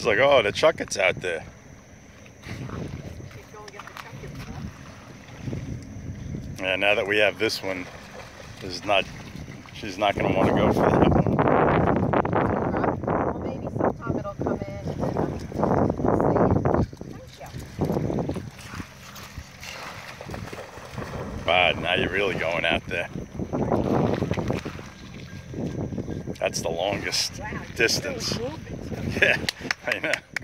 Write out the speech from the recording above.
She's like, oh, the chuckets out there. Yeah, now that we have this one, she's not going to want to go for that one. Well, maybe sometime it'll come in and we'll see. Thank you. Wow, now you're really going out there. That's the longest distance. Really moving. Yeah, I know.